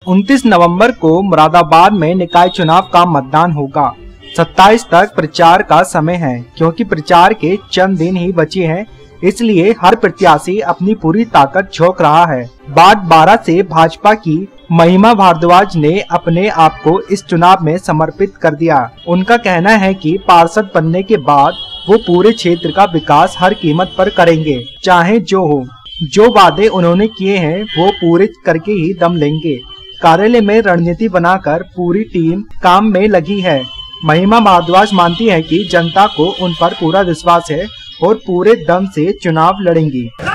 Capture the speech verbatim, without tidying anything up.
उनतीस नवंबर को मुरादाबाद में निकाय चुनाव का मतदान होगा। सत्ताईस तक प्रचार का समय है। क्योंकि प्रचार के चंद दिन ही बचे हैं, इसलिए हर प्रत्याशी अपनी पूरी ताकत झोंक रहा है। वार्ड बारह से भाजपा की महिमा भारद्वाज ने अपने आप को इस चुनाव में समर्पित कर दिया। उनका कहना है कि पार्षद बनने के बाद वो पूरे क्षेत्र का विकास हर कीमत पर करेंगे, चाहे जो हो। जो वादे उन्होंने किए हैं वो पूरे करके ही दम लेंगे। कार्यालय में रणनीति बनाकर पूरी टीम काम में लगी है। महिमा भारद्वाज मानती है कि जनता को उन पर पूरा विश्वास है और पूरे दम से चुनाव लड़ेंगी।